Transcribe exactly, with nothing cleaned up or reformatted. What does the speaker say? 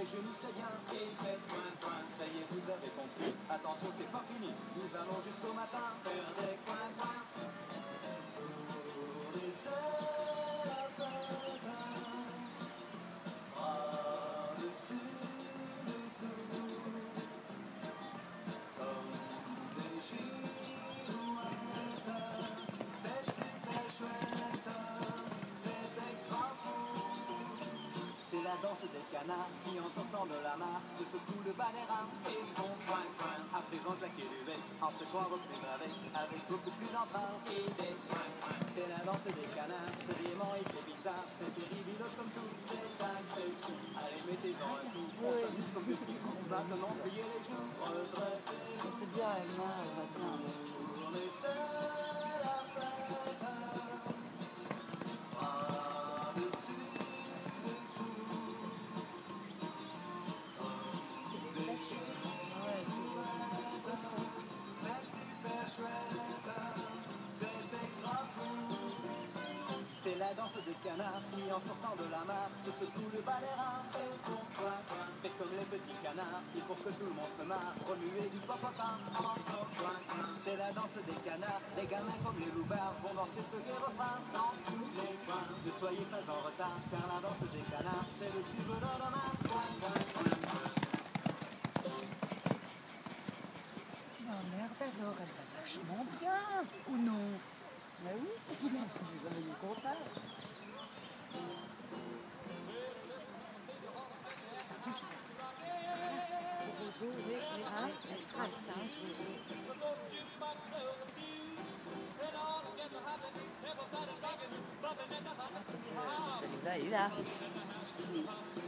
les genoux, c'est bien. Et faites point, point, ça y est, vous avez compris. Attention, c'est pas fini, nous allons jusqu'au matin faire des coins, coins. Pour les seuls à fête, bras dessus, dessous, comme des girouettes. C'est super chouette, c'est extra fou. C'est la danse des canards qui en sortant de la mare se secouent le bas des reins et font point point. À présent claquer du bec en secouant repris avec, avec beaucoup plus d'entrain et des point point. C'est la danse des canards, c'est dément et c'est bizarre, c'est terribilos comme tout, c'est dingue, c'est fou. Allez, mettez-en un coup, on s'amuse comme des petits fous. Maintenant, pliez les genoux, redressez-vous. C'est bien, Elma, on va bien. Pour les seuls à fête, bras dessus, dessous. C'est super chouette, c'est extra fou. C'est la danse des canards qui en sortant de la mare se secouent le bas des reins et font point point. Faites comme les petits canards et pour que tout le monde se marre, remuez du popotin en faisant point point. C'est la danse des canards, les gamins comme les loupards vont danser ce gai refrain dans tous les coins. Ne soyez pas en retard car la danse des canards c'est le tube de demain. Point point point point. Non, merde alors, elle va vachement bien, ou non? Mais oui, j'ai jamais dit le contraire. Bonjour, oui, oui, hein, elle trace, hein. Là, il est là.